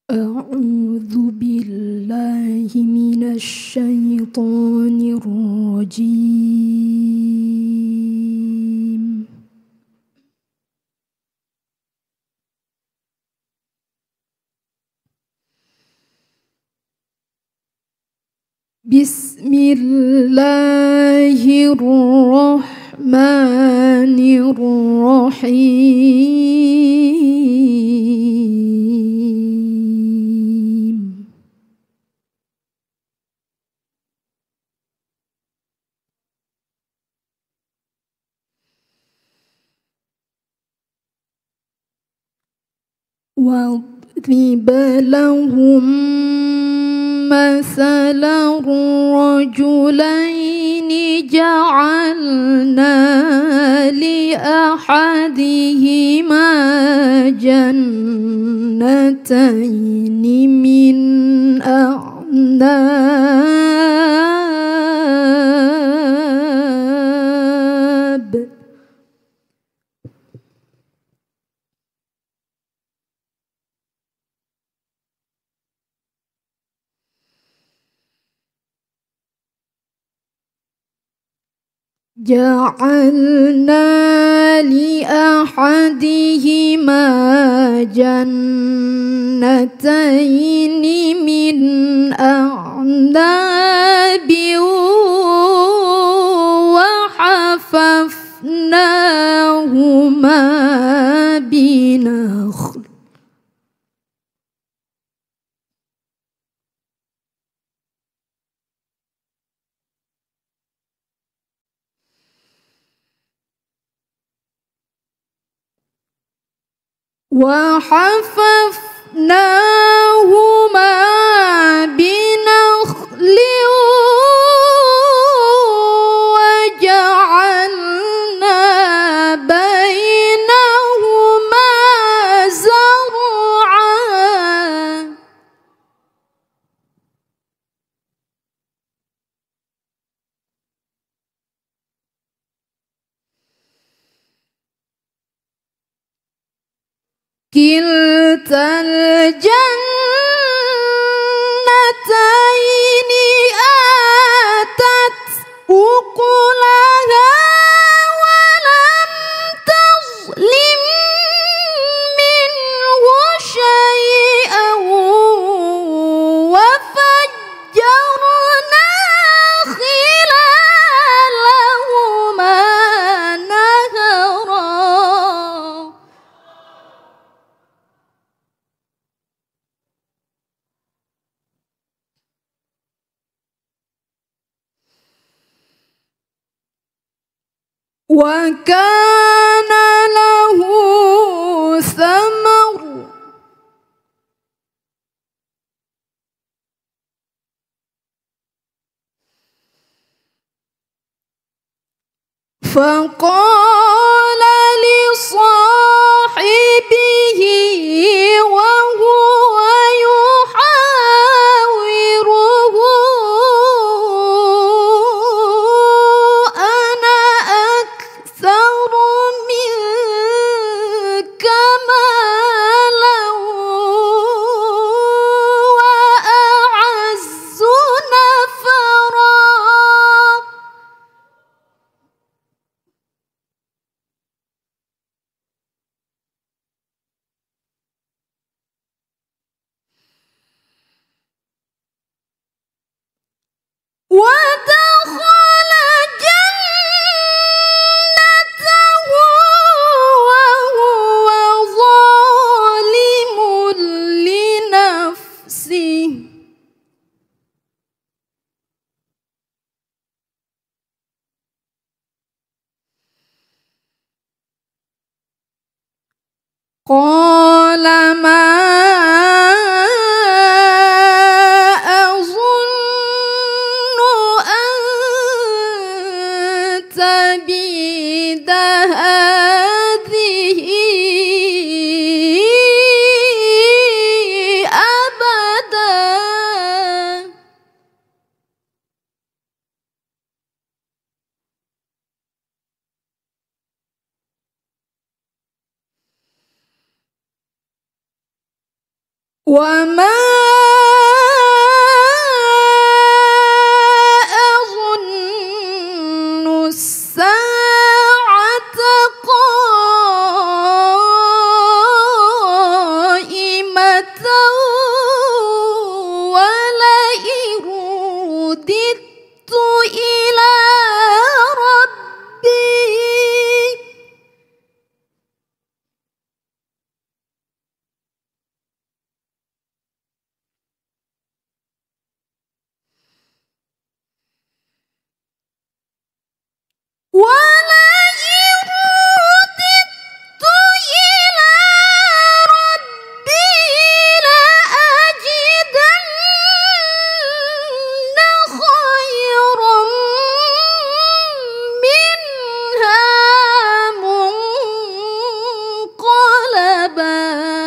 أعوذ بالله من الشيطان الرجيم. بسم الله الرحمن الرحيم. واضرب لهم مثل الرجلين جعلنا لأحدهما جنتين من أعناب جعلنا لأحدهما جنتين من أعناب وحففناهما بنخل وجعلنا بينهما زرعا كلتا الجنتين آتت أكلها ولم تظلم منه شيئا وفجرنا خلالهما نهرا وكان له ثمر فقال لصاحبه وهو يحاوره أنا أكثر منك مالا وأعز نفرا ودخل جنته وهو ظالم لنفسه قال ما تبيد هذه أبدا وما أظن الساعة قائمة ولئن رددت إلى ربي لأجدن خيرا منها منقلبا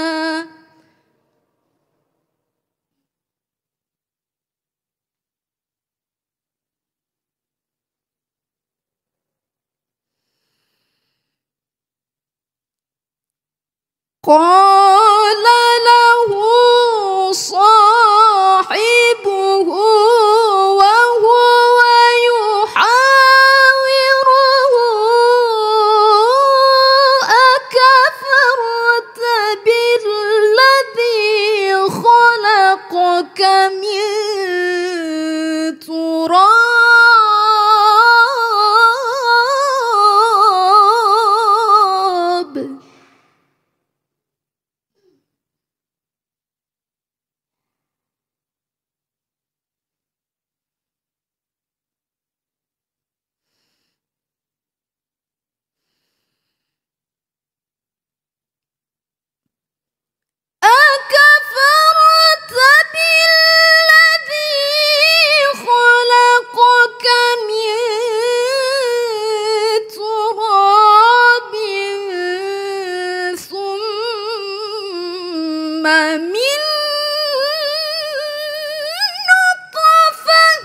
قال له صاحبه وهو يحاوره أكفرت بالذي خلقك من تراب أكفرت بالذي خلقك من تراب ثم من نطفة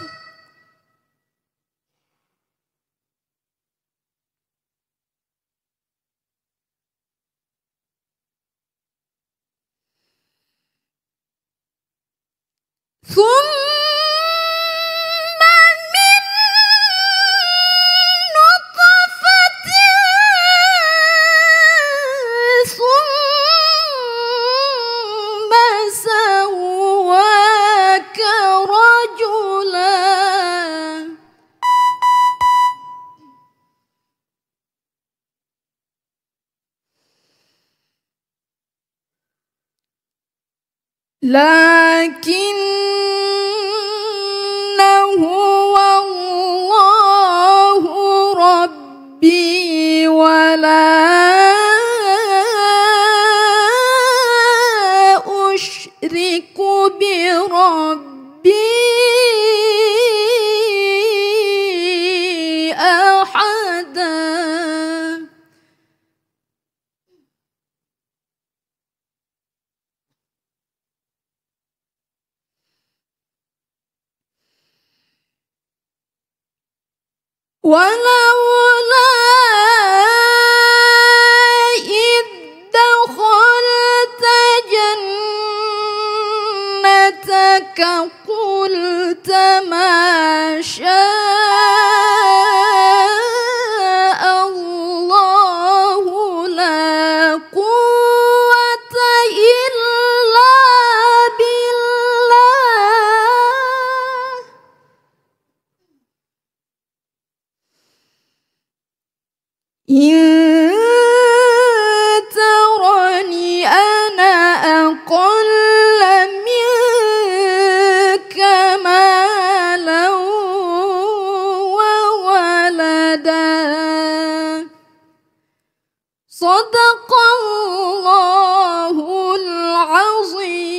ثم سواك رجلا لكنه والله ربي ولا أشرك بربي أحدا ولولا إذ دخلت جنتك قلت ما شاء الله لا قوة إلا بالله إن ترني أنا أقل منك مالا وولدا صدق الله العظيم.